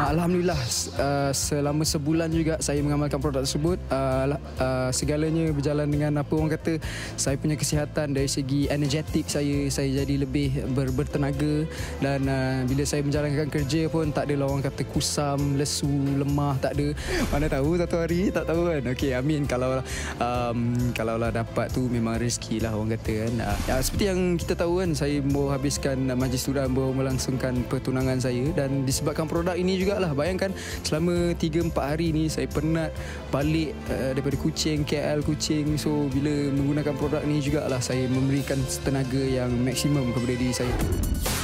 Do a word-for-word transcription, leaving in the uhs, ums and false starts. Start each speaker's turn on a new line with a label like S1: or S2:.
S1: Alhamdulillah, uh, selama sebulan juga saya mengamalkan produk tersebut. Uh, uh, segalanya berjalan dengan apa orang kata, saya punya kesihatan dari segi energetik saya, saya jadi lebih ber, bertenaga. Dan uh, bila saya menjalankan kerja pun tak ada orang kata kusam, lesu, lemah, tak ada. Mana tahu satu hari, tak tahu kan. Okey, amin. Kalau um, kalau lah dapat tu memang rezeki lah orang kata kan. Uh, ya, seperti yang kita tahu kan, saya baru habiskan majlis suran, baru melangsungkan pertunangan saya. Dan disebabkan produk ini juga lah, bayangkan selama tiga empat hari ni saya penat balik uh, daripada Kuching, K L Kuching. So bila menggunakan produk ni jugalah saya memberikan tenaga yang maksimum kepada diri saya.